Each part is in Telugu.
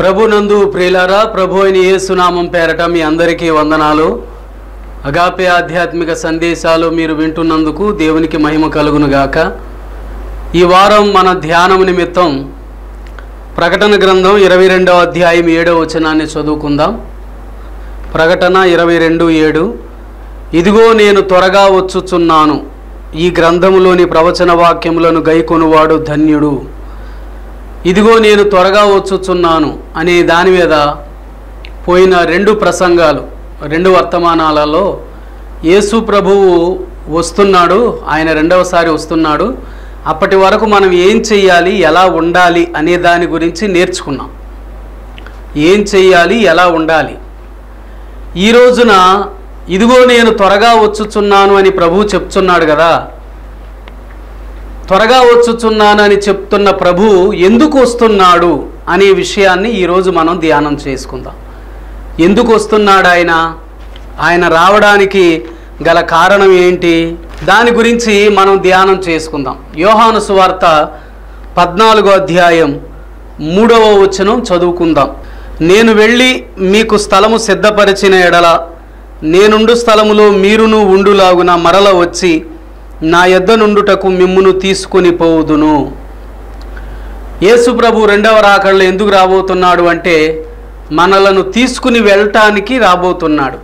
ప్రభునందు ప్రియులారా, ప్రభు అయిన యేసు నామం పేరట మీ అందరికీ వందనాలు. అగాపే ఆధ్యాత్మిక సందేశాలు మీరు వింటున్నందుకు దేవునికి మహిమ కలుగును గాక. ఈ వారం మన ధ్యానం నిమిత్తం ప్రకటన గ్రంథం 22వ అధ్యాయం 7వ వచనాన్ని చదువుకుందాం. ప్రకటన 22:7. ఇదిగో నేను త్వరగా వచ్చుచున్నాను, ఈ గ్రంథములోని ప్రవచన వాక్యములను గైకొనువాడు ధన్యుడు. ఇదిగో నేను త్వరగా వచ్చుచున్నాను అనే దాని మీద పోయిన 2 ప్రసంగాలు, 2 వర్తమానాలలో యేసు ప్రభువు వస్తున్నాడు, ఆయన రెండవసారి వస్తున్నాడు. అప్పటి వరకు మనం ఏం చెయ్యాలి, ఎలా ఉండాలి అనే దాని గురించి నేర్చుకున్నాం. ఏం చెయ్యాలి, ఎలా ఉండాలి. ఈ రోజున ఇదిగో నేను త్వరగా వచ్చుచున్నాను అని ప్రభువు చెప్తున్నాడు కదా. త్వరగా వచ్చుచున్నాను అని చెప్తున్న ప్రభు ఎందుకు వస్తున్నాడు అనే విషయాన్ని ఈరోజు మనం ధ్యానం చేసుకుందాం. ఎందుకు వస్తున్నాడు ఆయన రావడానికి గల కారణం ఏంటి, దాని గురించి మనం ధ్యానం చేసుకుందాం. యోహాను సువార్త 14వ అధ్యాయం 3వ వచనం చదువుకుందాం. నేను వెళ్ళి మీకు స్థలము సిద్ధపరిచిన ఎడల నేనుండు స్థలములో మీరును ఉండులాగున మరల వచ్చి నా యొద్ద నుండుటకు మిమ్మును తీసుకొని పోవుదును. యేసు ప్రభు రెండవ రాకడలో ఎందుకు రాబోతున్నాడు అంటే మనలను తీసుకుని వెళ్ళటానికి రాబోతున్నాడు.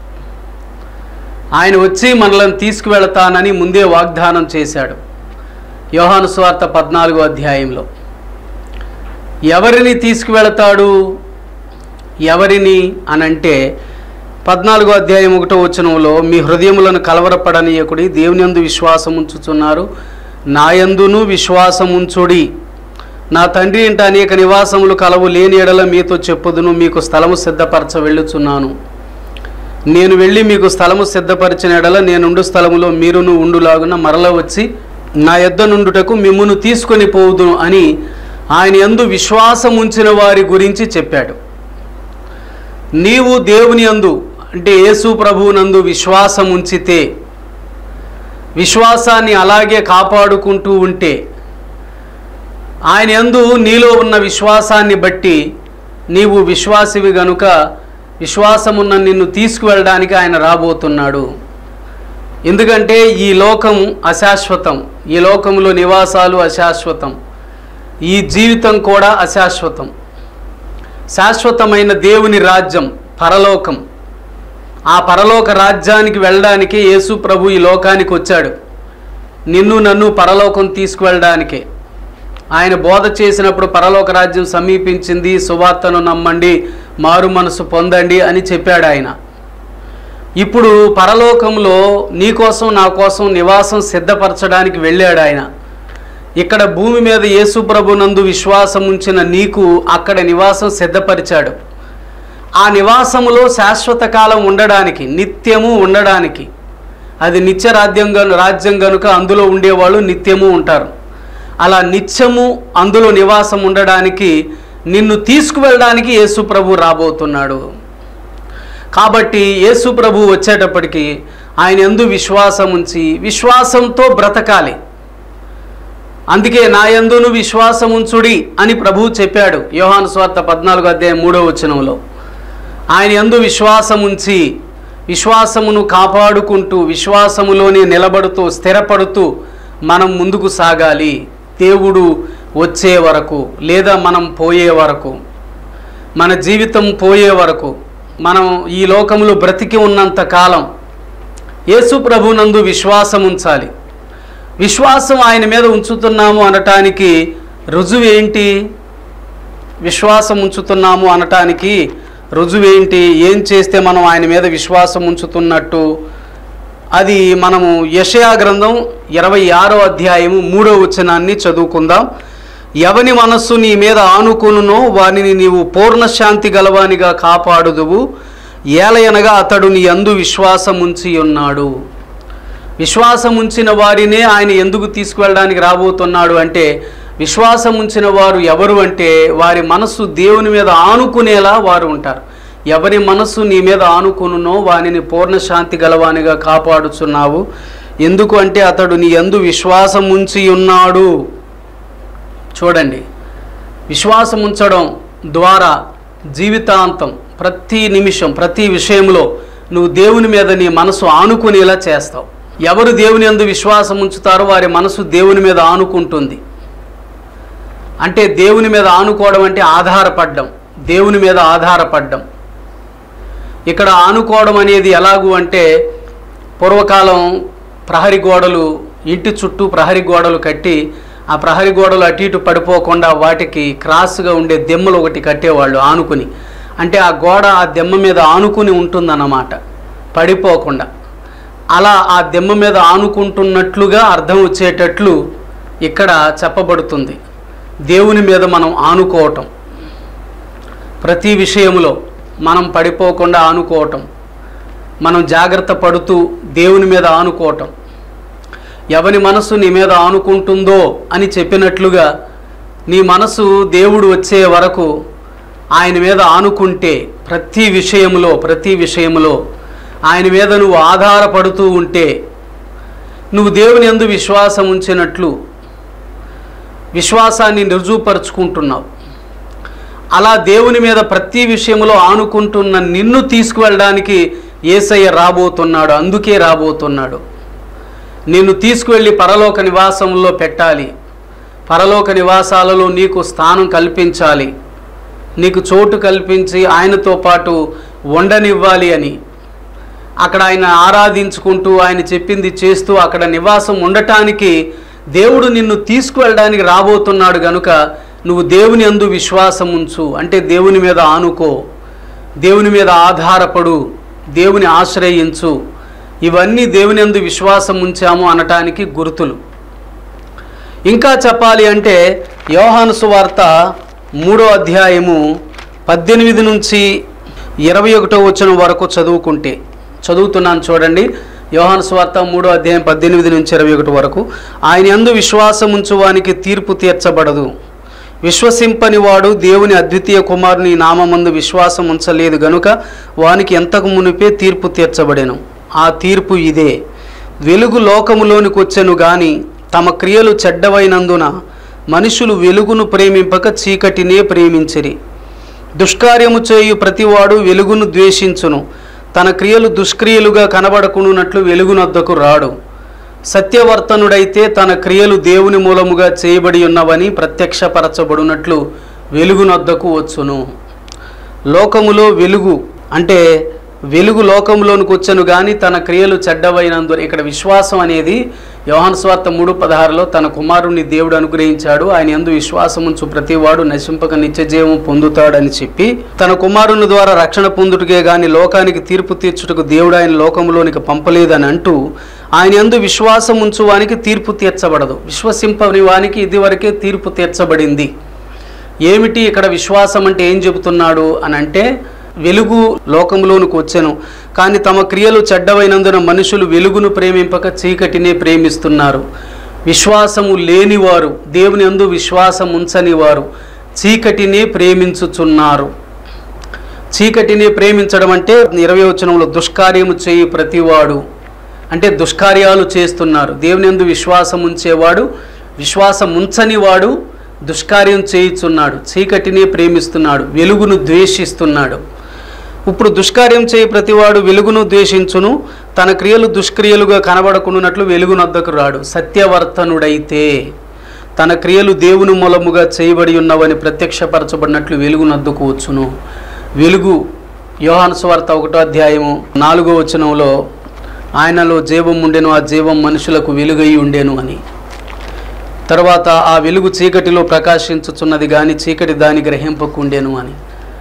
ఆయన వచ్చి మనలను తీసుకువెళతానని ముందే వాగ్దానం చేశాడు. యోహాను సువార్త 14వ అధ్యాయంలో ఎవరిని తీసుకువెళతాడు, ఎవరిని అనంటే 14వ అధ్యాయం 1వ వచనంలో మీ హృదయములను కలవరపడనీయకుడి, దేవుని యందు విశ్వాసం ఉంచుచున్నారు, నా యందును విశ్వాసం ఉంచుడి. నా తండ్రి ఇంట అనేక నివాసములు కలవు, లేని ఎడల మీతో చెప్పుదును, మీకు స్థలము సిద్ధపరచ వెళ్ళుచున్నాను. నేను వెళ్ళి మీకు స్థలము సిద్ధపరిచిన ఎడల నేనుండు స్థలములో మీరును ఉండులాగున మరల వచ్చి నా యొద్ద నుండుటకు మిమ్మును తీసుకొని పోవుదును అని ఆయన యందు విశ్వాసం ఉంచిన వారి గురించి చెప్పాడు. నీవు దేవుని యందు అంటే యేసు ప్రభువునందు విశ్వాసం ఉంచితే, విశ్వాసాన్ని అలాగే కాపాడుకుంటూ ఉంటే, ఆయన యందు నీలో ఉన్న విశ్వాసాన్ని బట్టి నీవు విశ్వాసివి గనుక విశ్వాసమున్న నిన్ను తీసుకువెళ్ళడానికి ఆయన రాబోతున్నాడు. ఎందుకంటే ఈ లోకం అశాశ్వతం, ఈ లోకంలో నివాసాలు అశాశ్వతం, ఈ జీవితం కూడా అశాశ్వతం. శాశ్వతమైన దేవుని రాజ్యం పరలోకం, ఆ పరలోక రాజ్యానికి వెళ్ళడానికి యేసు ప్రభు ఈ లోకానికి వచ్చాడు. నిన్ను నన్ను పరలోకం తీసుకువెళ్ళడానికే. ఆయన బోధ చేసినప్పుడు పరలోక రాజ్యం సమీపించింది, సువార్తను నమ్మండి, మారు మనసు పొందండి అని చెప్పాడు ఆయన. ఇప్పుడు పరలోకంలో నీ కోసం నా కోసం నివాసం సిద్ధపరచడానికి వెళ్ళాడు ఆయన. ఇక్కడ భూమి మీద యేసు ప్రభునందు విశ్వాసం ఉంచిన నీకు అక్కడ నివాసం సిద్ధపరిచాడు. ఆ నివాసములో శాశ్వత కాలం ఉండడానికి, నిత్యము ఉండడానికి, అది నిత్య రాజ్యం గనుక అందులో ఉండేవాళ్ళు నిత్యము ఉంటారు. అలా నిత్యము అందులో నివాసం ఉండడానికి నిన్ను తీసుకువెళ్ళడానికి యేసు ప్రభు రాబోతున్నాడు. కాబట్టి యేసు ప్రభు వచ్చేటప్పటికి ఆయన యందు విశ్వాసం ఉంచి విశ్వాసంతో బ్రతకాలి. అందుకే నా యందును విశ్వాసం ఉంచుడి అని ప్రభువు చెప్పాడు. యోహాను సువార్త 14వ అధ్యాయం 3వ వచనంలో ఆయన యందు విశ్వాసం ఉంచి విశ్వాసమును కాపాడుకుంటూ విశ్వాసములోనే నిలబడుతూ స్థిరపడుతూ మనం ముందుకు సాగాలి. దేవుడు వచ్చే వరకు, లేదా మనం పోయే వరకు, మన జీవితం పోయే వరకు, మనం ఈ లోకంలో బ్రతికి ఉన్నంత కాలం యేసు ప్రభునందు విశ్వాసం ఉంచాలి. విశ్వాసం ఆయన మీద ఉంచుతున్నాము అనటానికి రుజువేంటి? విశ్వాసం ఉంచుతున్నాము అనటానికి రుజువేంటి? ఏం చేస్తే మనం ఆయన మీద విశ్వాసం ఉంచుతున్నట్టు? అది మనము యెషయా గ్రంథం 26వ అధ్యాయము 3వ వచనాన్ని చదువుకుందాం. ఎవని మనస్సు నీ మీద ఆనుకొనునో వానిని నీవు పూర్ణశాంతి గలవానిగా కాపాడుదువు, ఏలయనగా అతడు నీ యందు విశ్వాసం ఉంచి ఉన్నాడు. విశ్వాసం ఉంచిన వారినే ఆయన ఎందుకు తీసుకువెళ్ళడానికి రాబోతున్నాడు అంటే, విశ్వాసం ఉంచిన వారు ఎవరు అంటే వారి మనస్సు దేవుని మీద ఆనుకునేలా వారు ఉంటారు. ఎవరి మనస్సు నీ మీద ఆనుకునునో వానిని పూర్ణశాంతి గలవానిగా కాపాడుచున్నావు. ఎందుకు అంటే అతడు నీ యందు విశ్వాసం ఉంచి ఉన్నాడు. చూడండి, విశ్వాసం ఉంచడం ద్వారా జీవితాంతం ప్రతి నిమిషం ప్రతి విషయంలో నువ్వు దేవుని మీద నీ మనసు ఆనుకునేలా చేస్తావు. ఎవరు దేవుని యందు విశ్వాసం ఉంచుతారో వారి మనసు దేవుని మీద ఆనుకుంటుంది. అంటే దేవుని మీద ఆనుకోవడం అంటే ఆధారపడ్డం, దేవుని మీద ఆధారపడ్డం. ఇక్కడ ఆనుకోవడం అనేది ఎలాగూ అంటే, పూర్వకాలం ప్రహరీ గోడలు, ఇంటి చుట్టూ ప్రహరీ గోడలు కట్టి ఆ ప్రహరీ గోడలు అటు ఇటు పడిపోకుండా వాటికి క్రాస్గా ఉండే దెమ్మలు ఒకటి కట్టేవాళ్ళు ఆనుకుని. అంటే ఆ గోడ ఆ దెమ్మ మీద ఆనుకుని ఉంటుందన్నమాట, పడిపోకుండా. అలా ఆ దెమ్మ మీద ఆనుకుంటున్నట్లుగా అర్థం వచ్చేటట్లు ఇక్కడ చెప్పబడుతుంది. దేవుని మీద మనం ఆనుకోవటం, ప్రతి విషయంలో మనం పడిపోకుండా ఆనుకోవటం, మనం జాగ్రత్త పడుతూ దేవుని మీద ఆనుకోవటం. ఎవని మనసు నీ మీద ఆనుకుంటుందో అని చెప్పినట్లుగా నీ మనసు దేవుడు వచ్చే వరకు ఆయన మీద ఆనుకుంటే ప్రతి విషయంలో ఆయన మీద నువ్వు ఆధారపడుతూ ఉంటే నువ్వు దేవుని యందు విశ్వాసం ఉంచినట్లు విశ్వాసాన్ని రుజువుపరుచుకుంటున్నావు. అలా దేవుని మీద ప్రతి విషయంలో ఆనుకుంటున్న నిన్ను తీసుకువెళ్ళడానికి యేసయ్య రాబోతున్నాడు. అందుకే రాబోతున్నాడు. నిన్ను తీసుకువెళ్ళి పరలోక నివాసంలో పెట్టాలి. పరలోక నివాసాలలో నీకు స్థానం కల్పించాలి, నీకు చోటు కల్పించి ఆయనతో పాటు ఉండనివ్వాలి అని. అక్కడ ఆయన ఆరాధించుకుంటూ ఆయన చెప్పింది చేస్తూ అక్కడ నివాసం ఉండటానికి దేవుడు నిన్ను తీసుకువెళ్ళడానికి రాబోతున్నాడు. గనుక నువ్వు దేవుని యందు విశ్వాసం ఉంచు, అంటే దేవుని మీద ఆనుకో, దేవుని మీద ఆధారపడు, దేవుని ఆశ్రయించు. ఇవన్నీ దేవుని యందు విశ్వాసం ఉంచాము అనటానికి గుర్తులు. ఇంకా చెప్పాలి అంటే యోహాను సువార్త 3వ అధ్యాయము 18 నుంచి 21వ వచనం వరకు చదువుతున్నాను చూడండి. యోహాను సువార్త 3వ అధ్యాయం 18 నుంచి 21 వరకు. ఆయన యందు విశ్వాసం ఉంచువానికి తీర్పు తీర్చబడదు. విశ్వసింపని వాడు దేవుని అద్వితీయ కుమారుని నామమందు విశ్వాసం ఉంచలేదు గనుక వానికి ఎంతకు మునిపే తీర్పు తీర్చబడెను. ఆ తీర్పు ఇదే: వెలుగు లోకములోనికి వచ్చెను గాని తమ క్రియలు చెడ్డవైనందున మనుషులు వెలుగును ప్రేమింపక చీకటినే ప్రేమించిరి. దుష్కార్యము చేయు ప్రతివాడు వెలుగును ద్వేషించును, తన క్రియలు దుష్క్రియలుగా కనబడకున్నట్లు వెలుగునొద్దకు రాడు. సత్యవర్తనుడైతే తన క్రియలు దేవుని మూలముగా చేయబడి ఉన్నవని ప్రత్యక్షపరచబడినట్లు వెలుగునొద్దకు వచ్చును. లోకములో వెలుగు అంటే వెలుగు లోకంలోనికి వచ్చను కానీ తన క్రియలు చెడ్డవైనందున. ఇక్కడ విశ్వాసం అనేది యోహాను సువార్త 3:16లో తన కుమారుని దేవుడు అనుగ్రహించాడు, ఆయన యందు విశ్వాసం ఉంచు ప్రతివాడు నశింపక నిత్యజీవం పొందుతాడని చెప్పి, తన కుమారుని ద్వారా రక్షణ పొందుటకే గాని లోకానికి తీర్పు తీర్చుటకు దేవుడు ఆయన లోకంలోనికి పంపలేదని అంటూ ఆయన యందు విశ్వాసం ఉంచువానికి తీర్పు తీర్చబడదు. విశ్వసింపని వానికి ఇదివరకే తీర్పు తీర్చబడింది. ఏమిటి ఇక్కడ విశ్వాసం అంటే ఏం చెబుతున్నాడు అని అంటే, వెలుగు లోకంలోనికి వచ్చెను కానీ తమ క్రియలు చెడ్డవైనందున మనుషులు వెలుగును ప్రేమింపక చీకటినే ప్రేమిస్తున్నారు. విశ్వాసము లేనివారు, దేవుని యందు విశ్వాసం ఉంచని వారు చీకటినే ప్రేమించుచున్నారు. చీకటినే ప్రేమించడం అంటే 20వ వచనంలో దుష్కార్యము చేయి ప్రతివాడు అంటే దుష్కార్యాలు చేస్తున్నారు. దేవుని యందు విశ్వాసం ఉంచేవాడు, విశ్వాసం ఉంచని వాడు దుష్కార్యం చేయుచున్నాడు, చీకటినే ప్రేమిస్తున్నాడు, వెలుగును ద్వేషిస్తున్నాడు. ఇప్పుడు దుష్కార్యం చేయి ప్రతివాడు వెలుగును ద్వేషించును, తన క్రియలు దుష్క్రియలుగా కనబడకున్నట్లు వెలుగునొద్దకు రాడు. సత్యవర్తనుడైతే తన క్రియలు దేవుని మూలముగా చేయబడి ఉన్నవని ప్రత్యక్షపరచబడినట్లు వెలుగునొద్దకు వచ్చును. వెలుగు యోహాను సువార్త 1వ అధ్యాయము 4వ వచనంలో ఆయనలో జీవం ఉండెను, ఆ జీవం మనుషులకు వెలుగై ఉండెను అని. తర్వాత ఆ వెలుగు చీకటిలో ప్రకాశించుచున్నది కానీ చీకటి దాని గ్రహింపకుండెను అని.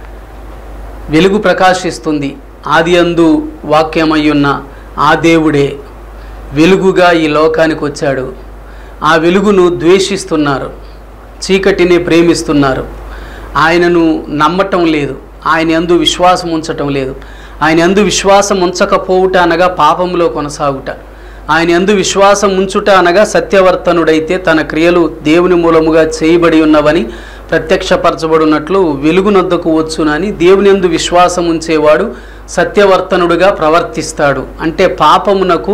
వెలుగు ప్రకాశిస్తుంది. ఆది యందు వాక్యమయ్యున్న ఆ దేవుడే వెలుగుగా ఈ లోకానికి వచ్చాడు. ఆ వెలుగును ద్వేషిస్తున్నారు, చీకటిని ప్రేమిస్తున్నారు. ఆయనను నమ్మటం లేదు, ఆయన యందు విశ్వాసం ఉంచటం లేదు. ఆయన యందు విశ్వాసం ఉంచకపోవుట అనగా పాపంలో కొనసాగుట. ఆయన యందు విశ్వాసం ఉంచుట అనగా సత్యవర్తనుడైతే తన క్రియలు దేవుని మూలముగా చేయబడి ఉన్నవని ప్రత్యక్షపరచబడినట్లు వెలుగునొద్దకు వచ్చునని. దేవుని యందు విశ్వాసం ఉంచేవాడు సత్యవర్తనుడుగా ప్రవర్తిస్తాడు, అంటే పాపమునకు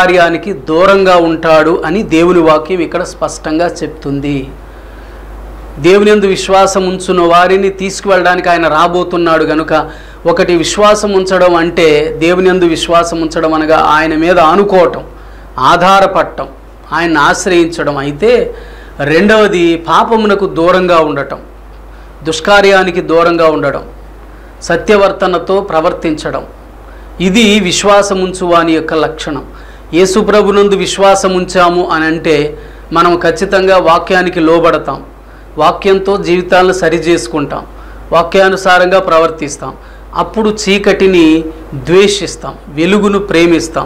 దుష్కార్యానికి దూరంగా ఉంటాడు అని దేవుని వాక్యం ఇక్కడ స్పష్టంగా చెప్తుంది. దేవుని యందు విశ్వాసం ఉంచున్న వారిని తీసుకువెళ్ళడానికి ఆయన రాబోతున్నాడు గనుక, ఒకటి విశ్వాసం ఉంచడం అంటే దేవుని యందు విశ్వాసం ఉంచడం అనగా ఆయన మీద ఆనుకోవటం, ఆధారపడటం, ఆయన్ని ఆశ్రయించడం. అయితే రెండవది పాపమునకు దూరంగా ఉండటం, దుష్కార్యానికి దూరంగా ఉండడం, సత్యవర్తనతో ప్రవర్తించడం. ఇది విశ్వాసముంచు వాని యొక్క లక్షణం. యేసు ప్రభునందు విశ్వాసం ఉంచాము అని అంటే మనం ఖచ్చితంగా వాక్యానికి లోబడతాం, వాక్యంతో జీవితాలను సరిచేసుకుంటాం, వాక్యానుసారంగా ప్రవర్తిస్తాం. అప్పుడు చీకటిని ద్వేషిస్తాం, వెలుగును ప్రేమిస్తాం,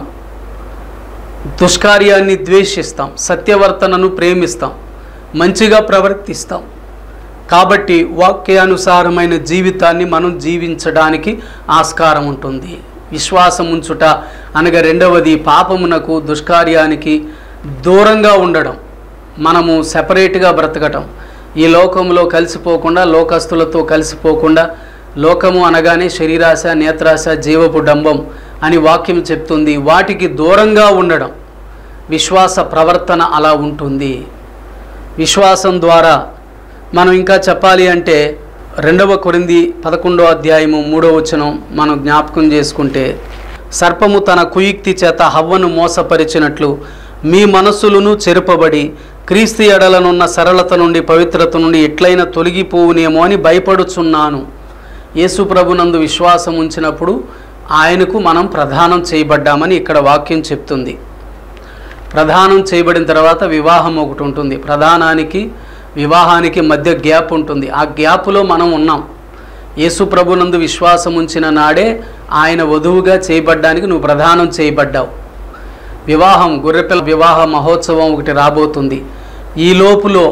దుష్కార్యాన్ని ద్వేషిస్తాం, సత్యవర్తనను ప్రేమిస్తాం, మంచిగా ప్రవర్తిస్తాం. కాబట్టి వాక్యానుసారమైన జీవితాన్ని మనం జీవించడానికి ఆస్కారం ఉంటుంది. విశ్వాసం ఉంచుట అనగా రెండవది పాపమునకు, దుష్కార్యానికి దూరంగా ఉండడం, మనము సెపరేట్గా బ్రతకటం, ఈ లోకంలో కలిసిపోకుండా, లోకస్తులతో కలిసిపోకుండా. లోకము అనగానే శరీరాశ, నేత్రాశ, జీవపు డంబం అని వాక్యం చెప్తుంది. వాటికి దూరంగా ఉండడం, విశ్వాస ప్రవర్తన అలా ఉంటుంది. విశ్వాసం ద్వారా మనం ఇంకా చెప్పాలి అంటే 2 కొరింథీ 11వ అధ్యాయము 3వ వచనం మనం జ్ఞాపకం చేసుకుంటే, సర్పము తన కుయుక్తి చేత హవ్వను మోసపరిచినట్లు మీ మనస్సులను చెరుపబడి క్రీస్తు ఎడలనున్న సరళత నుండి, పవిత్రత నుండి ఎట్లయినా తొలగిపోవునేమో అని భయపడుచున్నాను. యేసు ప్రభునందు విశ్వాసం ఉంచినప్పుడు ఆయనకు మనం ప్రదానం చేయబడ్డామని ఇక్కడ వాక్యం చెప్తుంది. ప్రదానం చేయబడిన తర్వాత వివాహం ఒకటి ఉంటుంది. ప్రదానానికి వివాహానికి మధ్య గ్యాప్ ఉంటుంది. ఆ గ్యాప్లో మనం ఉన్నాం. యేసు ప్రభునందు విశ్వాసం ఉంచిన నాడే ఆయన వధువుగా చేయబడ్డానికి నువ్వు ప్రదానం చేయబడ్డావు. వివాహం, గొర్రెపిల్ల వివాహ మహోత్సవం ఒకటి రాబోతుంది. ఈ లోపులో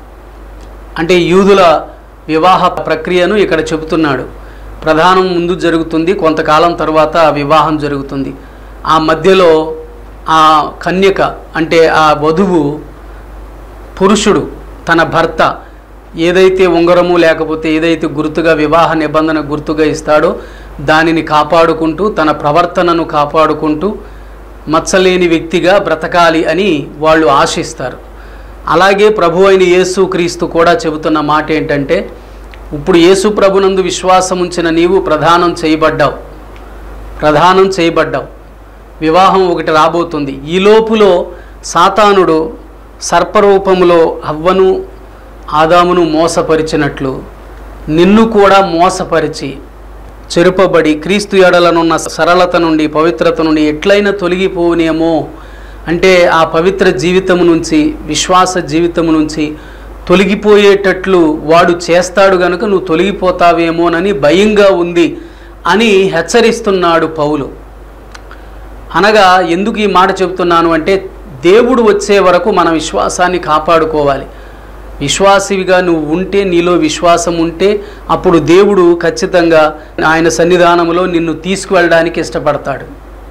అంటే యూదుల వివాహ ప్రక్రియను ఇక్కడ చెబుతున్నాడు. ప్రధానం ముందు జరుగుతుంది, కొంతకాలం తర్వాత వివాహం జరుగుతుంది. ఆ మధ్యలో ఆ కన్యక అంటే ఆ వధువు, పురుషుడు తన భర్త ఏదైతే ఉంగరము లేకపోతే ఏదైతే గుర్తుగా వివాహ నిబంధన గుర్తుగా ఇస్తాడో దానిని కాపాడుకుంటూ, తన ప్రవర్తనను కాపాడుకుంటూ మచ్చలేని వ్యక్తిగా బ్రతకాలి అని వాళ్ళు ఆశిస్తారు. అలాగే ప్రభు అయిన యేసు క్రీస్తు కూడా చెబుతున్న మాట ఏంటంటే, ఇప్పుడు యేసు ప్రభునందు విశ్వాసం ఉంచిన నీవు ప్రదానం చేయబడ్డావు. వివాహం ఒకటి రాబోతుంది. ఈ లోపులో సాతానుడు సర్పరూపములో హవ్వను, ఆదామును మోసపరిచినట్లు నిన్ను కూడా మోసపరిచి చెరుపబడి క్రీస్తు ఎడలనున్న సరళత నుండి, పవిత్రత నుండి ఎట్లయినా తొలగిపోవునేమో అంటే ఆ పవిత్ర జీవితము నుంచి, విశ్వాస జీవితము నుంచి తొలగిపోయేటట్లు వాడు చేస్తాడు గనుక నువ్వు తొలగిపోతావేమోనని భయంగా ఉంది అని హెచ్చరిస్తున్నాడు పౌలు. అనగా ఎందుకు ఈ మాట చెబుతున్నాను అంటే, దేవుడు వచ్చే వరకు మన విశ్వాసాన్ని కాపాడుకోవాలి. విశ్వాసివిగా నువ్వు ఉంటే, నీలో విశ్వాసం ఉంటే అప్పుడు దేవుడు ఖచ్చితంగా ఆయన సన్నిధానంలో నిన్ను తీసుకువెళ్ళడానికి ఇష్టపడతాడు.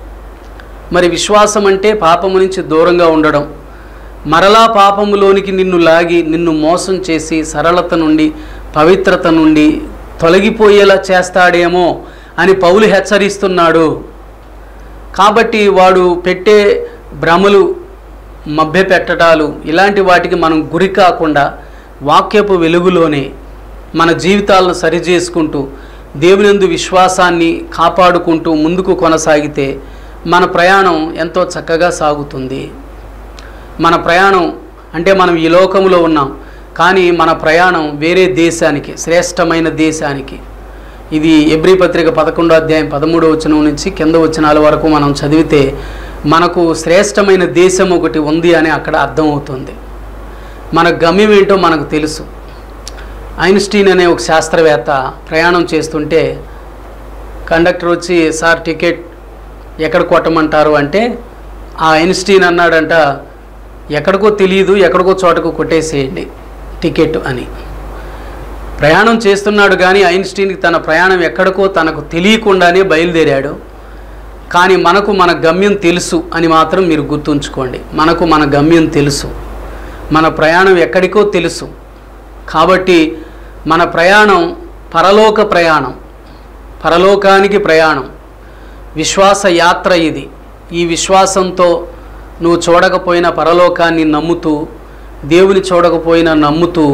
మరి విశ్వాసం అంటే పాపము నుంచి దూరంగా ఉండడం, మరలా పాపములోనికి నిన్ను లాగి నిన్ను మోసం చేసి సరళత నుండి, పవిత్రత నుండి తొలగిపోయేలా చేస్తాడేమో అని పౌలు హెచ్చరిస్తున్నాడు. కాబట్టి వాడు పెట్టే భ్రమలు, మభ్య పెట్టడాలు ఇలాంటి వాటికి మనం గురి కాకుండా వాక్యపు వెలుగులోనే మన జీవితాలను సరిచేసుకుంటూ దేవునియందు విశ్వాసాన్ని కాపాడుకుంటూ ముందుకు కొనసాగితే మన ప్రయాణం ఎంతో చక్కగా సాగుతుంది. మన ప్రయాణం అంటే మనం ఈ లోకంలో ఉన్నాం, కానీ మన ప్రయాణం వేరే దేశానికి, శ్రేష్టమైన దేశానికి. ఇది హెబ్రీ పత్రిక 11వ అధ్యాయం 13వ వచనం నుంచి కింద వచనాల వరకు మనం చదివితే మనకు శ్రేష్టమైన దేశం ఒకటి ఉంది అని అక్కడ అర్థమవుతుంది. మన గమ్యం ఏంటో మనకు తెలుసు. ఐన్స్టీన్ అనే ఒక శాస్త్రవేత్త ప్రయాణం చేస్తుంటే కండక్టర్ వచ్చి, సార్ టికెట్ ఎక్కడ కొట్టమంటారు అంటే, ఆ ఐన్స్టీన్ అన్నాడంట, ఎక్కడికో తెలియదు, ఎక్కడికో చోటకు కొట్టేసేయండి టికెట్ అని. ప్రయాణం చేస్తున్నాడు కానీ ఐన్స్టీన్కి తన ప్రయాణం ఎక్కడికో తనకు తెలియకుండానే బయలుదేరాడు. కానీ మనకు మన గమ్యం తెలుసు అని మాత్రం మీరు గుర్తుంచుకోండి. మనకు మన గమ్యం తెలుసు, మన ప్రయాణం ఎక్కడికో తెలుసు. కాబట్టి మన ప్రయాణం పరలోక ప్రయాణం, పరలోకానికి ప్రయాణం, విశ్వాస యాత్ర ఇది. ఈ విశ్వాసంతో నువ్వు చూడకపోయిన పరలోకాన్ని నమ్ముతూ, దేవుని చూడకపోయినా నమ్ముతూ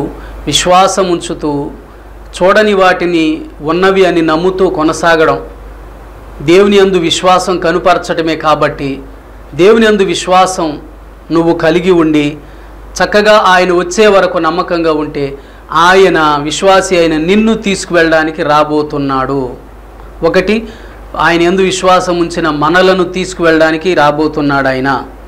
విశ్వాసం ఉంచుతూ చూడని వాటిని ఉన్నవి అని నమ్ముతూ కొనసాగడం దేవుని యందు విశ్వాసం కనుపరచడమే. కాబట్టి దేవుని యందు విశ్వాసం నువ్వు కలిగి ఉండి చక్కగా ఆయన వచ్చే వరకు నమ్మకంగా ఉంటే ఆయన విశ్వాసి అయిన నిన్ను తీసుకువెళ్ళడానికి రాబోతున్నాడు. ఒకటి, ఆయన యందు విశ్వాసం ఉంచిన మనలను తీసుకువెళ్ళడానికి రాబోతున్నాడు ఆయన.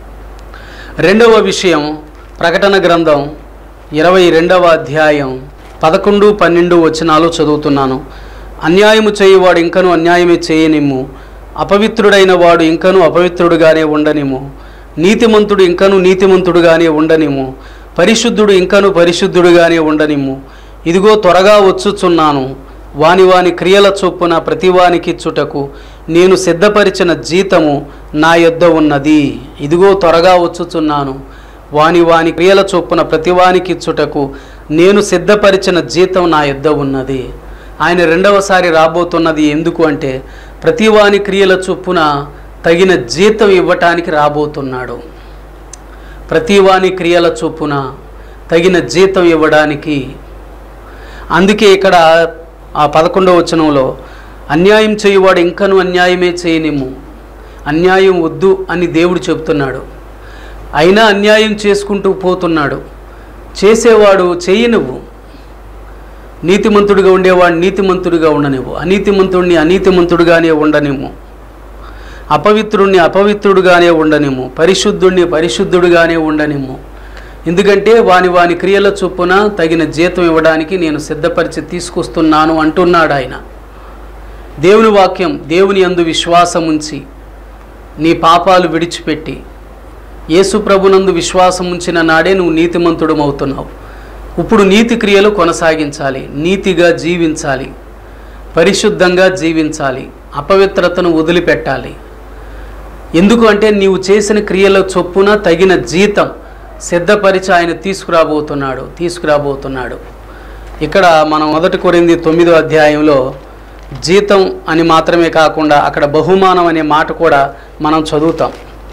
రెండవ విషయం, ప్రకటన గ్రంథం 22వ అధ్యాయం 11, 12 వచనాలు చదువుతున్నాను. అన్యాయము చేయువాడు ఇంకను అన్యాయమే చేయనిమ్ము, అపవిత్రుడైన వాడు ఇంకను అపవిత్రుడుగానే ఉండనిమ్ము, నీతిమంతుడు ఇంకను నీతిమంతుడుగానే ఉండనిమ్ము, పరిశుద్ధుడు ఇంకను పరిశుద్ధుడుగానే ఉండనిమ్ము. ఇదిగో త్వరగా వచ్చుచున్నాను, వాని వాని క్రియల చొప్పున ప్రతివానికిచ్చుటకు నేను సిద్ధపరిచిన జీతము నా యొద్ద ఉన్నది. ఇదిగో త్వరగా వచ్చుచున్నాను, వాని వాని క్రియల చొప్పున ప్రతివానికిచ్చుటకు నేను సిద్ధపరిచిన జీతం నా యొద్ద ఉన్నది. ఆయన రెండవసారి రాబోతున్నది ఎందుకు అంటే ప్రతివాని క్రియల చొప్పున తగిన జీతం ఇవ్వటానికి రాబోతున్నాడు. ప్రతివాని క్రియల చొప్పున తగిన జీతం ఇవ్వడానికి. అందుకే ఇక్కడ ఆ 11వ వచనంలో అన్యాయం చేయువాడు ఇంకను అన్యాయమే చేయనిమ్ము, అన్యాయం వద్దు అని దేవుడు చెప్తున్నాడు. అయినా అన్యాయం చేసుకుంటూ పోతున్నాడు. చేసేవాడు చేయనివ్వు, నీతిమంతుడిగా ఉండేవాడు నీతిమంతుడిగా ఉండనివ్వు, అనీతిమంతుడిని అనీతిమంతుడిగానే ఉండనివ్వు, అపవిత్రుడిని అపవిత్రుడుగానే ఉండనిమ్ము, పరిశుద్ధుడిని పరిశుద్ధుడుగానే ఉండనిమ్ము. ఎందుకంటే వాని వాని క్రియల చొప్పున తగిన జీతం ఇవ్వడానికి నేను సిద్ధపరిచి తీసుకొస్తున్నాను అంటున్నాడు ఆయన. దేవుని వాక్యం, దేవుని యందు విశ్వాసం ఉంచి నీ పాపాలు విడిచిపెట్టి యేసు ప్రభునందు విశ్వాసం ఉంచిన నాడే నువ్వు నీతిమంతుడు అవుతున్నావు. ఇప్పుడు నీతి క్రియలు కొనసాగించాలి, నీతిగా జీవించాలి, పరిశుద్ధంగా జీవించాలి, అపవిత్రతను వదిలిపెట్టాలి. ఎందుకు అంటే నీవు చేసిన క్రియల చొప్పున తగిన జీతం సిద్ధపరిచి ఆయన తీసుకురాబోతున్నాడు. ఇక్కడ మనం 1 కొరింథీ 9వ అధ్యాయంలో జీతం అని మాత్రమే కాకుండా అక్కడ బహుమానం అనే మాట కూడా మనం చదువుతాం.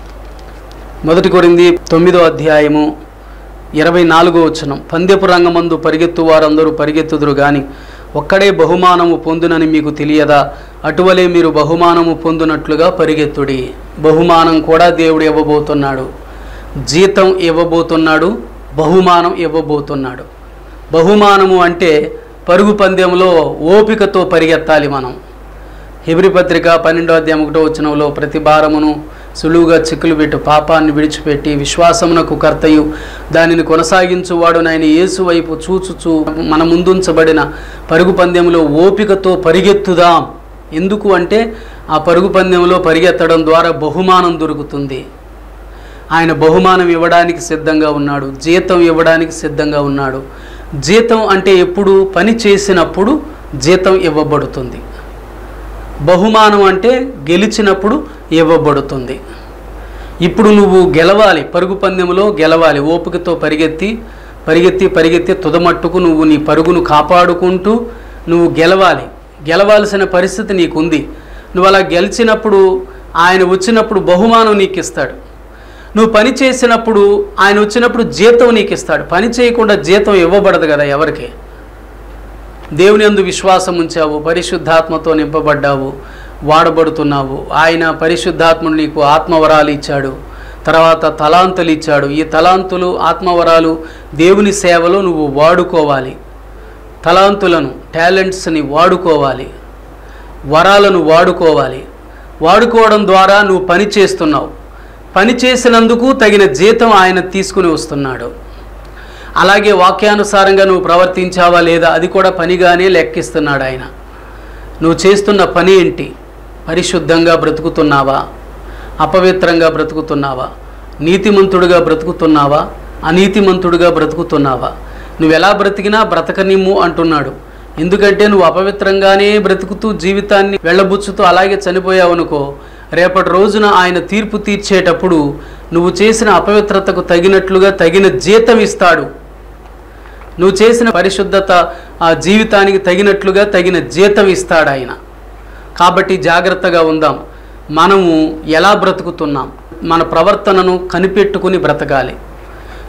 1 కొరింథీ 9వ అధ్యాయము 24వ వచనం, పందెపు రంగమందు పరిగెత్తు వారందరూ పరిగెత్తుదురు గాని ఒక్కడే బహుమానము పొందునని మీకు తెలియదా? అటువలే మీరు బహుమానము పొందునట్లుగా పరిగెత్తుడి. బహుమానం కూడా దేవుడు ఇవ్వబోతున్నాడు, జీతం ఇవ్వబోతున్నాడు, బహుమానం ఇవ్వబోతున్నాడు. బహుమానము అంటే పరుగు పందెంలో ఓపికతో పరిగెత్తాలి మనం. హెబ్రీ పత్రిక 12వ అధ్యాయం 1వ వచనంలో ప్రతి భారమును సులువుగా చిక్కులు పెట్టు, పాపాన్ని విడిచిపెట్టి విశ్వాసమునకు కర్తయు దానిని కొనసాగించువాడు నాయన యేసు వైపు చూచుచూ మన ముందుంచబడిన పరుగు పందెంలో ఓపికతో పరిగెత్తుదాం. ఎందుకు అంటే ఆ పరుగు పందెంలో పరిగెత్తడం ద్వారా బహుమానం దొరుకుతుంది. ఆయన బహుమానం ఇవ్వడానికి సిద్ధంగా ఉన్నాడు, జీతం ఇవ్వడానికి సిద్ధంగా ఉన్నాడు. జీతం అంటే ఎప్పుడు పని చేసినప్పుడు జీతం ఇవ్వబడుతుంది. బహుమానం అంటే గెలిచినప్పుడు ఇవ్వబడుతుంది. ఇప్పుడు నువ్వు గెలవాలి, పరుగు పందెంలో గెలవాలి. ఓపికతో పరిగెత్తి పరిగెత్తి పరిగెత్తి తుదమట్టుకు నువ్వు నీ పరుగును కాపాడుకుంటూ నువ్వు గెలవాలి. గెలవాల్సిన పరిస్థితి నీకుంది. నువ్వు అలా గెలిచినప్పుడు ఆయన వచ్చినప్పుడు బహుమానం నీకు ఇస్తాడు. నువ్వు పని చేసినప్పుడు ఆయన వచ్చినప్పుడు జీతం నీకు ఇస్తాడు. పని చేయకుండా జీతం ఇవ్వబడదు కదా ఎవరికి. దేవుని యందు విశ్వాసం ఉంచావు, పరిశుద్ధాత్మతో నింపబడ్డావు, వాడబడుతున్నావు. ఆయన పరిశుద్ధాత్ముడు నీకు ఆత్మవరాలు ఇచ్చాడు, తర్వాత తలాంతులు ఇచ్చాడు. ఈ తలాంతులు ఆత్మవరాలు దేవుని సేవలో నువ్వు వాడుకోవాలి. తలాంతులను, టాలెంట్స్ని వాడుకోవాలి, వరాలను వాడుకోవాలి. వాడుకోవడం ద్వారా నువ్వు పని చేస్తున్నావు. పని చేసినందుకు తగిన జీతం ఆయన తీసుకుని వస్తున్నాడు. అలాగే వాక్యానుసారంగా నువ్వు ప్రవర్తించావా లేదా అది కూడా పనిగానే లెక్కిస్తున్నాడు ఆయన. నువ్వు చేస్తున్న పని ఏంటి? పరిశుద్ధంగా బ్రతుకుతున్నావా? అపవిత్రంగా బ్రతుకుతున్నావా? నీతిమంతుడుగా బ్రతుకుతున్నావా? అనీతిమంతుడుగా బ్రతుకుతున్నావా? నువ్వు ఎలా బ్రతికినా బ్రతకనిమ్ము అంటున్నాడు. ఎందుకంటే నువ్వు అపవిత్రంగానే బ్రతుకుతూ జీవితాన్ని వెళ్ళబుచ్చుతూ అలాగే చనిపోయావు అనుకో, రేపటి రోజున ఆయన తీర్పు తీర్చేటప్పుడు నువ్వు చేసిన అపవిత్రతకు తగినట్లుగా తగిన జీతం ఇస్తాడు. నువ్వు చేసిన పరిశుద్ధత ఆ జీవితానికి తగినట్లుగా తగిన జీతం ఇస్తాడు ఆయన. కాబట్టి జాగ్రత్తగా ఉందాం. మనము ఎలా బ్రతుకుతున్నాం, మన ప్రవర్తనను కనిపెట్టుకుని బ్రతకాలి.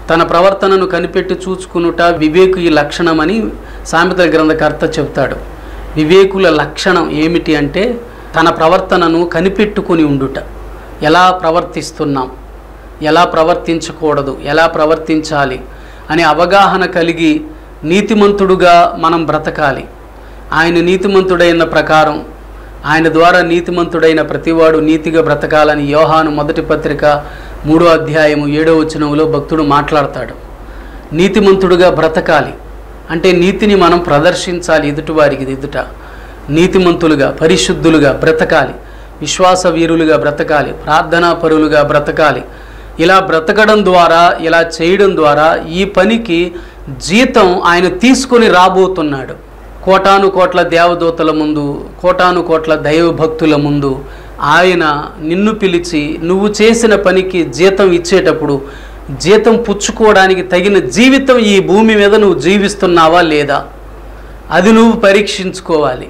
తన ప్రవర్తనను కనిపెట్టి చూచుకునుట వివేకి లక్షణమని సామెతల గ్రంథకర్త చెప్తాడు. వివేకుల లక్షణం ఏమిటి అంటే తన ప్రవర్తనను కనిపెట్టుకుని ఉండుట. ఎలా ప్రవర్తిస్తున్నాం, ఎలా ప్రవర్తించకూడదు, ఎలా ప్రవర్తించాలి అనే అవగాహన కలిగి నీతిమంతుడుగా మనం బ్రతకాలి. ఆయన నీతిమంతుడైన ప్రకారం, ఆయన ద్వారా నీతిమంతుడైన ప్రతివాడు నీతిగా బ్రతకాలని యోహాను మొదటి పత్రిక 3వ అధ్యాయము 7వ వచనంలో భక్తుడు మాట్లాడతాడు. నీతిమంతుడుగా బ్రతకాలి అంటే నీతిని మనం ప్రదర్శించాలి ఎదుటివారికి ఎదుట. నీతిమంతులుగా, పరిశుద్ధులుగా బ్రతకాలి, విశ్వాస వీరులుగా బ్రతకాలి, ప్రార్థనా పరులుగా బ్రతకాలి. ఇలా బ్రతకడం ద్వారా, ఇలా చేయడం ద్వారా ఈ పనికి జీతం ఆయన తీసుకొని రాబోతున్నాడు. కోటాను కోట్ల దేవదూతల ముందు, కోటాను కోట్ల దైవభక్తుల ముందు ఆయన నిన్ను పిలిచి నువ్వు చేసిన పనికి జీతం ఇచ్చేటప్పుడు జీతం పుచ్చుకోవడానికి తగిన జీవితం ఈ భూమి మీద నువ్వు జీవిస్తున్నావా లేదా అది నువ్వు పరీక్షించుకోవాలి.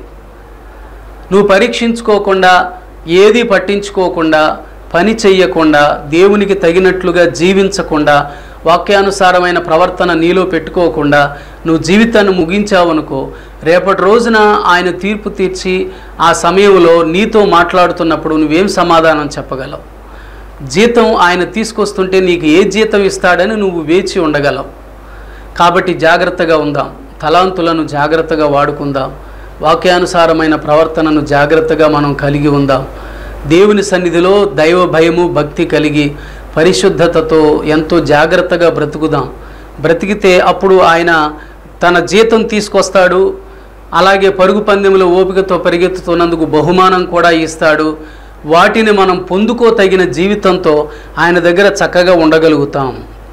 నువ్వు పరీక్షించుకోకుండా, ఏది పట్టించుకోకుండా, పని చెయ్యకుండా, దేవునికి తగినట్లుగా జీవించకుండా, వాక్యానుసారమైన ప్రవర్తన నీలో పెట్టుకోకుండా నువ్వు జీవితాన్ని ముగించావనుకో, రేపటి రోజున ఆయన తీర్పు తీర్చి ఆ సమయంలో నీతో మాట్లాడుతున్నప్పుడు నువ్వేం సమాధానం చెప్పగలవు? జీతం ఆయన తీసుకొస్తుంటే నీకు ఏ జీతం ఇస్తాడని నువ్వు వేచి ఉండగలవు. కాబట్టి జాగ్రత్తగా ఉందాం, తలాంతులను జాగ్రత్తగా వాడుకుందాం, వాక్యానుసారమైన ప్రవర్తనను జాగ్రత్తగా మనం కలిగి ఉందాం. దేవుని సన్నిధిలో దైవ భయము, భక్తి కలిగి పరిశుద్ధతతో ఎంతో జాగ్రత్తగా బ్రతుకుదాం. బ్రతికితే అప్పుడు ఆయన తన జీతం తీసుకొస్తాడు. అలాగే పరుగు పందెంలో ఓపికతో పరిగెత్తుతున్నందుకు బహుమానం కూడా ఇస్తాడు. వాటిని మనం పొందుకోతగిన జీవితంతో ఆయన దగ్గర చక్కగా ఉండగలుగుతాం.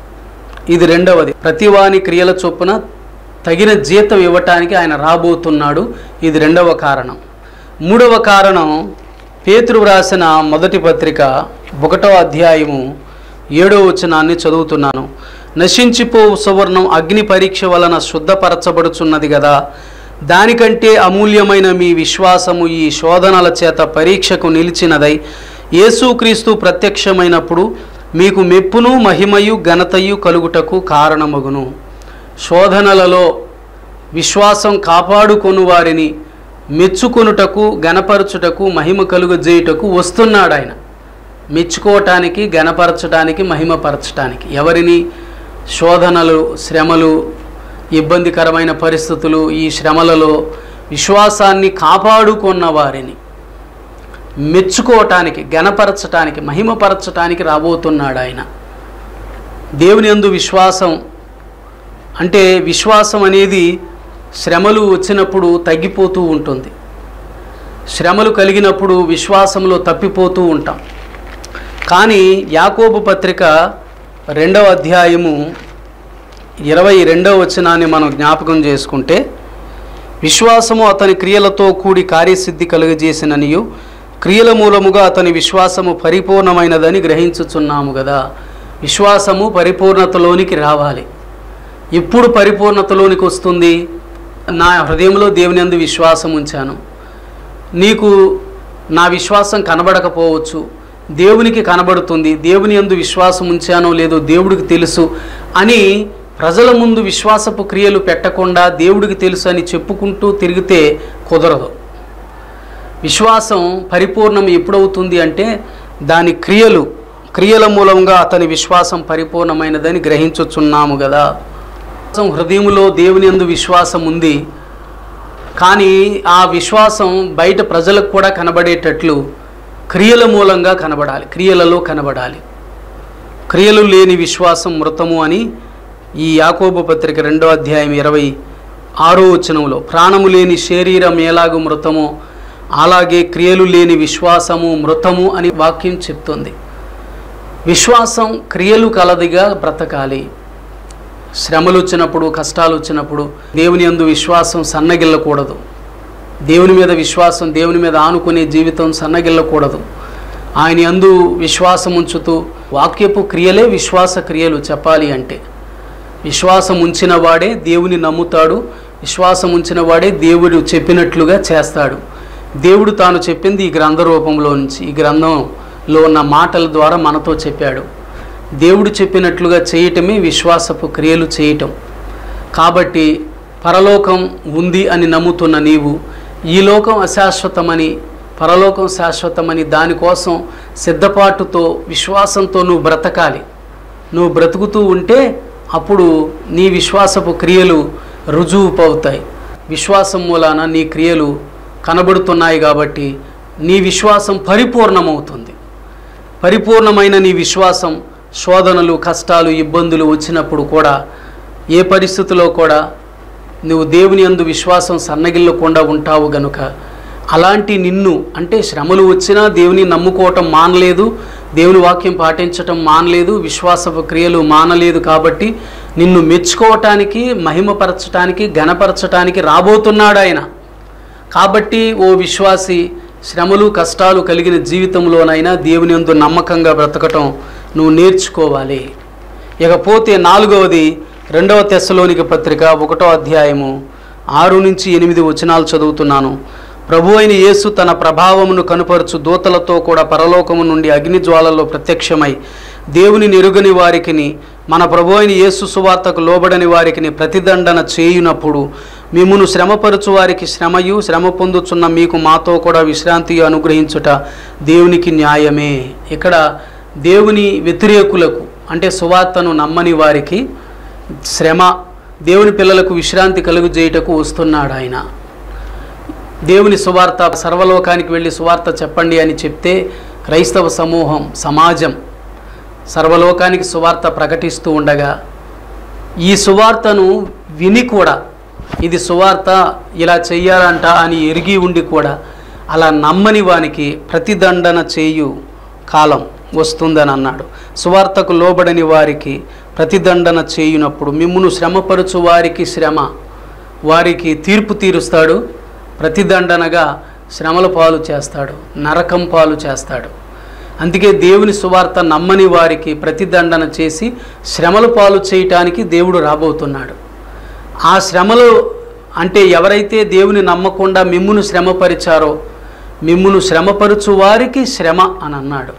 ఇది రెండవది. ప్రతివాని క్రియల చొప్పున తగిన జీతం ఇవ్వటానికి ఆయన రాబోతున్నాడు. ఇది రెండవ కారణం. మూడవ కారణం, పేతురు వ్రాసిన మొదటి పత్రిక 1వ అధ్యాయము 7వ వచనాన్ని చదువుతున్నాను. నశించిపోవు సువర్ణం అగ్ని పరీక్ష వలన శుద్ధపరచబడుచున్నది కదా, దానికంటే అమూల్యమైన మీ విశ్వాసము ఈ శోధనల చేత పరీక్షకు నిలిచినదై యేసుక్రీస్తు ప్రత్యక్షమైనప్పుడు మీకు మెప్పును, మహిమయు, ఘనతయు కలుగుటకు కారణమగును. శోధనలలో విశ్వాసం కాపాడుకొను వారిని మెచ్చుకొనుటకు, గణపరచుటకు, మహిమ కలుగజేయుటకు వస్తున్నాడు ఆయన. మెచ్చుకోవటానికి, గణపరచడానికి, మహిమపరచటానికి. ఎవరిని? శోధనలు, శ్రమలు, ఇబ్బందికరమైన పరిస్థితులు, ఈ శ్రమలలో విశ్వాసాన్ని కాపాడుకున్న వారిని మెచ్చుకోవటానికి, గణపరచటానికి, మహిమపరచటానికి రాబోతున్నాడు ఆయన. దేవుని యందు విశ్వాసం అంటే, విశ్వాసం అనేది శ్రమలు వచ్చినప్పుడు తగ్గిపోతూ ఉంటుంది. శ్రమలు కలిగినప్పుడు విశ్వాసంలో తప్పిపోతూ ఉంటాం. కానీ యాకోబు పత్రిక 2వ అధ్యాయము 22వ వచనాన్ని మనం జ్ఞాపకం చేసుకుంటే, విశ్వాసము అతని క్రియలతో కూడి కార్యసిద్ధి కలుగజేసిననియు క్రియల మూలముగా అతని విశ్వాసము పరిపూర్ణమైనదని గ్రహించుచున్నాము కదా. విశ్వాసము పరిపూర్ణతలోనికి రావాలి. ఎప్పుడు పరిపూర్ణతలోనికి వస్తుంది? నా హృదయంలో దేవుని యందు విశ్వాసం ఉంచాను. నీకు నా విశ్వాసం కనబడకపోవచ్చు, దేవునికి కనబడుతుంది. దేవుని యందు విశ్వాసం ఉంచానో లేదో దేవుడికి తెలుసు అని ప్రజల ముందు విశ్వాసపు క్రియలు పెట్టకుండా దేవుడికి తెలుసు అని చెప్పుకుంటూ తిరిగితే కుదరదు. విశ్వాసం పరిపూర్ణం ఎప్పుడవుతుంది అంటే, దాని క్రియల మూలంగా అతని విశ్వాసం పరిపూర్ణమైనదని గ్రహించుచున్నాము కదా. హృదయంలో దేవుని యందు విశ్వాసం ఉంది, కానీ ఆ విశ్వాసం బయట ప్రజలకు కూడా కనబడేటట్లు క్రియల మూలంగా కనబడాలి, క్రియలలో కనబడాలి. క్రియలు లేని విశ్వాసం మృతము అని ఈ యాకోబు పత్రిక 2వ అధ్యాయం 26వ వచనంలో, ప్రాణము లేని శరీరం ఎలాగూ మృతమో అలాగే క్రియలు లేని విశ్వాసము మృతము అని వాక్యం చెప్తుంది. విశ్వాసం క్రియలు కలదిగా బ్రతకాలి. శ్రమలు వచ్చినప్పుడు, కష్టాలు వచ్చినప్పుడు దేవుని యందు విశ్వాసం సన్నగిల్లకూడదు. దేవుని మీద విశ్వాసం, దేవుని మీద ఆనుకునే జీవితం సన్నగిల్లకూడదు. ఆయన యందు విశ్వాసం ఉంచుతూ, వాక్యపు క్రియలే విశ్వాస క్రియలు చెప్పాలి అంటే. విశ్వాసం ఉంచిన వాడే దేవుని నమ్ముతాడు, విశ్వాసం ఉంచిన వాడే దేవుడు చెప్పినట్లుగా చేస్తాడు. దేవుడు తాను చెప్పింది ఈ గ్రంథ రూపంలో నుంచి, ఈ గ్రంథంలో ఉన్న మాటల ద్వారా మనతో చెప్పాడు. దేవుడు చెప్పినట్లుగా చేయటమే విశ్వాసపు క్రియలు చేయటం. కాబట్టి పరలోకం ఉంది అని నమ్ముతున్న నీవు ఈ లోకం అశాశ్వతమని, పరలోకం శాశ్వతమని దానికోసం సిద్ధపాటుతో విశ్వాసంతో నువ్వు బ్రతకాలి. నువ్వు బ్రతుకుతూ ఉంటే అప్పుడు నీ విశ్వాసపు క్రియలు రుజువుపవుతాయి. విశ్వాసం మూలాన నీ క్రియలు కనబడుతున్నాయి కాబట్టి నీ విశ్వాసం పరిపూర్ణమవుతుంది. పరిపూర్ణమైన నీ విశ్వాసం శోధనలు, కష్టాలు, ఇబ్బందులు వచ్చినప్పుడు కూడా ఏ పరిస్థితిలో కూడా నువ్వు దేవుని యందు విశ్వాసం సన్నగిల్లకుండా ఉంటావు గనుక అలాంటి నిన్ను, అంటే శ్రమలు వచ్చినా దేవుని నమ్ముకోవటం మానలేదు, దేవుని వాక్యం పాటించటం మానలేదు, విశ్వాసపు క్రియలు మానలేదు. కాబట్టి నిన్ను మెచ్చుకోవటానికి, మహిమపరచటానికి, ఘనపరచటానికి రాబోతున్నాడు ఆయన. కాబట్టి ఓ విశ్వాసి, శ్రమలు కష్టాలు కలిగిన జీవితంలోనైనా దేవుని యందు నమ్మకంగా బ్రతకటం నువ్వు నేర్చుకోవాలి. ఇకపోతే 4వది 2వ తెస్సలోనిక పత్రిక 1వ అధ్యాయము 6-8 వచనాలు చదువుతున్నాను. ప్రభు అయిన యేసు తన ప్రభావమును కనుపరచు దూతలతో కూడా పరలోకము నుండి అగ్ని జ్వాలల్లో ప్రత్యక్షమై దేవుని ఎరుగని వారికిని, మన ప్రభు అయిన యేసు సువార్తకు లోబడని వారికిని ప్రతిదండన చేయునప్పుడు మిమ్మును శ్రమపరచు వారికి శ్రమయు, శ్రమ పొందుచున్న మీకు మాతో కూడా విశ్రాంతియు అనుగ్రహించుట దేవునికి న్యాయమే. ఇక్కడ దేవుని వ్యతిరేకులకు, అంటే సువార్తను నమ్మని వారికి శ్రమ, దేవుని పిల్లలకు విశ్రాంతి కలుగజేయుటకు వస్తున్నాడు ఆయన. దేవుని సువార్త, సర్వలోకానికి వెళ్ళి సువార్త చెప్పండి అని చెప్తే క్రైస్తవ సమూహం, సమాజం సర్వలోకానికి సువార్త ప్రకటిస్తూ ఉండగా ఈ సువార్తను విని కూడా ఇది సువార్త ఇలా చెయ్యాలంట అని ఎరిగి ఉండి కూడా అలా నమ్మని వానికి ప్రతిదండన చేయు కాలం వస్తుందని అన్నాడు. సువార్తకు లోబడని వారికి ప్రతిదండన చేయునప్పుడు మిమ్మును శ్రమపరచు వారికి శ్రమ, వారికి తీర్పు తీరుస్తాడు, ప్రతిదండనగా శ్రమల పాలు చేస్తాడు, నరకం పాలు చేస్తాడు. అందుకే దేవుని సువార్త నమ్మని వారికి ప్రతిదండన చేసి శ్రమల పాలు చేయటానికి దేవుడు రాబోతున్నాడు. ఆ శ్రమలు అంటే ఎవరైతే దేవుని నమ్మకుండా మిమ్మును శ్రమపరిచారో మిమ్మును శ్రమపరచు వారికి శ్రమ అని అన్నాడు.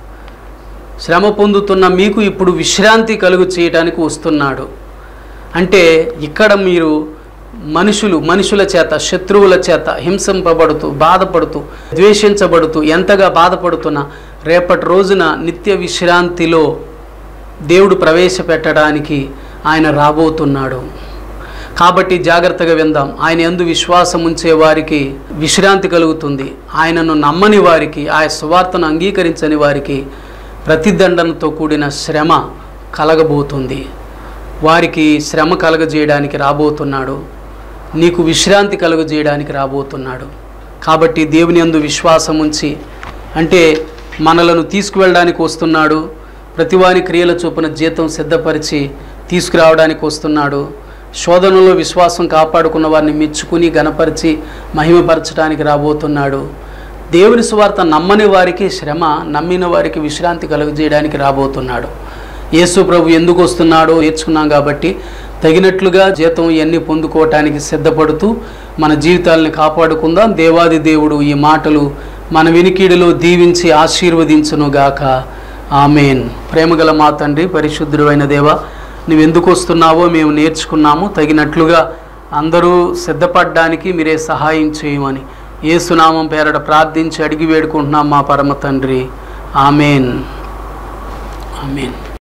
శ్రమ పొందుతున్న మీకు ఇప్పుడు విశ్రాంతి కలుగు చేయడానికి వస్తున్నాడు. అంటే ఇక్కడ మీరు మనుషుల చేత, శత్రువుల చేత హింసింపబడుతూ, బాధపడుతూ, ద్వేషించబడుతూ ఎంతగా బాధపడుతున్నా రేపటి రోజున నిత్య విశ్రాంతిలో దేవుడు ప్రవేశపెట్టడానికి ఆయన రాబోతున్నాడు. కాబట్టి జాగ్రత్తగా విందాం. ఆయన యందు విశ్వాసం ఉంచే వారికి విశ్రాంతి కలుగుతుంది. ఆయనను నమ్మని వారికి, ఆయన సువార్తను అంగీకరించని వారికి ప్రతిదండనతో కూడిన శ్రమ కలగబోతుంది. వారికి శ్రమ కలగజేయడానికి రాబోతున్నాడు. నీకు విశ్రాంతి కలుగజేయడానికి రాబోతున్నాడు. కాబట్టి దేవుని యందు విశ్వాసం ఉంచి, అంటే మనలను తీసుకువెళ్ళడానికి వస్తున్నాడు. ప్రతివాని క్రియల చొప్పున జీతం సిద్ధపరిచి తీసుకురావడానికి వస్తున్నాడు. శోధనలో విశ్వాసం కాపాడుకున్న వారిని మెచ్చుకుని ఘనపరిచి మహిమపరచడానికి రాబోతున్నాడు. దేవుని సువార్త నమ్మని వారికి శ్రమ, నమ్మిన వారికి విశ్రాంతి కలుగజేయడానికి రాబోతున్నాడు. యేసు ప్రభు ఎందుకు వస్తున్నాడో నేర్చుకున్నాం కాబట్టి తగినట్లుగా జీతం ఇవన్నీ పొందుకోవటానికి సిద్ధపడుతూ మన జీవితాలని కాపాడుకుందాం. దేవాది దేవుడు ఈ మాటలు మన వినికిడిలో దీవించి ఆశీర్వదించునుగాక. ఆమేన్. ప్రేమగల మా తండ్రి, పరిశుద్ధుడు అయిన దేవ, నువ్వెందుకు వస్తున్నావో మేము నేర్చుకున్నాము. తగినట్లుగా అందరూ సిద్ధపడడానికి మీరే సహాయం చేయమని యేసునామం పేరట ప్రార్థించి అడిగి వేడుకుంటున్నాం మా పరమ తండ్రి. ఆమేన్. ఆమేన్.